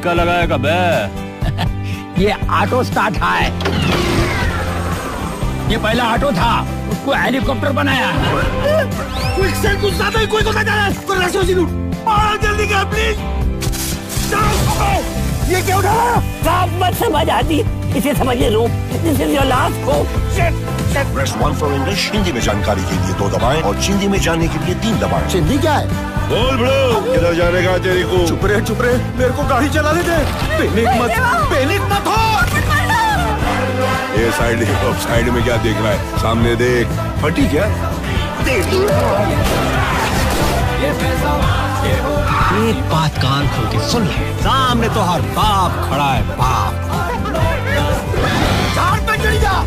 झटका लगाएगा बे। ये ऑटो स्टार्ट है। ये पहला ऑटो था, उसको हेलीकॉप्टर बनाया। कुछ ज्यादा ही कोई जल्दी कर प्लीज। ये क्या उठा? आप मत समझ आती, इसे समझिए रूप। This is your last hope. Press 1 for English। Hindi में जानकारी के लिए 2 दबाएं और हिंदी में जानने के लिए 3 दबाएं। हिंदी क्या है? बोल ब्रो, किधर जाने का तेरी को? चुप रहे, मेरे को गाड़ी चलाने दे। पैनिक मत हो। ये साइड में क्या देख रहा है? सामने देख। फटी क्या? एक बात कान खोल के सुन ले, सामने तो हर बाप खड़ा है, बाप। झाड़ पे चढ़ जा।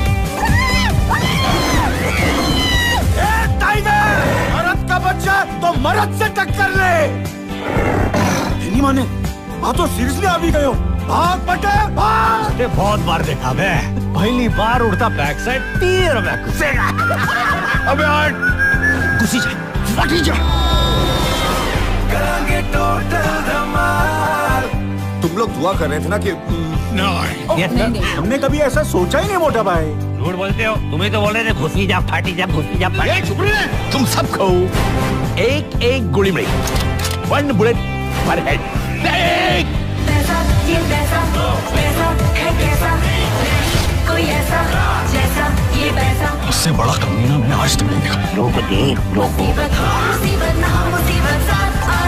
मर्द का बच्चा तो मर्द से टक्कर ले। नहीं माने, हाँ तो सीरियसली आ भी गए हो। भाग बटे भाग। बहुत बार देखा बे, पहली बार उड़ता बैक साइड तीर में घुसेगा। अबे हट। घुसी जा, फटी जा। करांगे टोटल धमाल। तुम लोग दुआ कर रहे थे ना कि नहीं। हमने कभी ऐसा सोचा ही नहीं मोटा भाई। झूठ बोलते हो, तुम्हें तो बोल रहे थे घुसी जा फाटी जा, घुसी जा फाटी। चुप रहे। तुम सब खाओ एक गोली में, 1 बुलेट पर हेड। पैसा ये पैसा है कैसा, कोई ऐसा जैसा ये पैसा। उससे बड़ा कमीना मैंने आज तक नहीं देखा। लोग देख, लोग मुसीबत ना मुसीबत साथ